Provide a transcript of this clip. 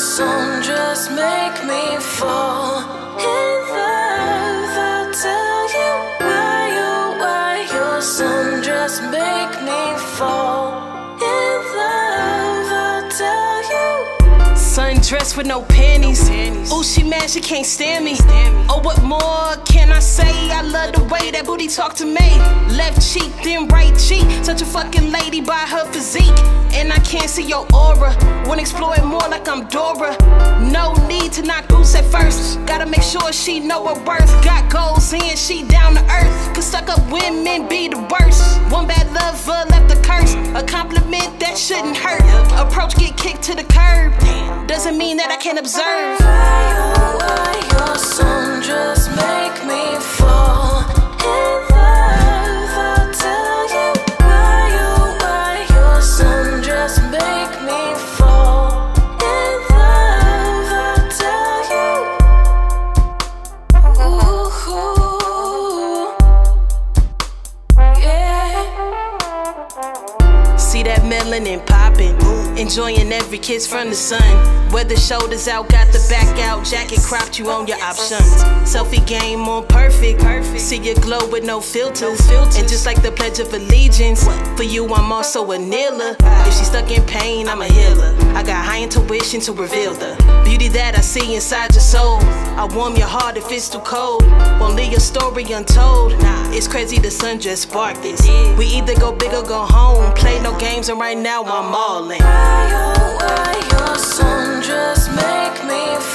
sundress make me fall in love. I'll tell you why your sundress make me fall in love. I'll tell you. Sundress with no panties. Ooh, she mad, she can't stand me. Oh, what more can I say? I love the way that booty talk to me. Left cheek, then right cheek. Such a fucking lady by her physique. And I can't see your aura. Wanna explore it more like I'm Dora. No need to knock boots at first. Gotta make sure she know her worth. Got goals in, she down to earth. Cause stuck up women be the worst. One bad lover left a curse. A compliment that shouldn't hurt. Approach get kicked to the curb. Doesn't mean that I can't observe. Why your sundress make me fall in love? I'll tell you why your sundress make me fall in love. I'll tell you. Ooh, yeah. See that melanin popping, enjoying every kiss from the sun. Weather shoulders out, got the back out, jacket cropped, you on your options. Selfie game on perfect. See your glow with no filters. And just like the Pledge of Allegiance, for you I'm also a kneeler. If she's stuck in pain, I'm a healer. I got high intuition to reveal the beauty that I see inside your soul. I warm your heart if it's too cold. Won't leave your story untold. It's crazy the sundress sparked this. We either go big or go home. Play no games and right now I'm all in. Why your sundress make me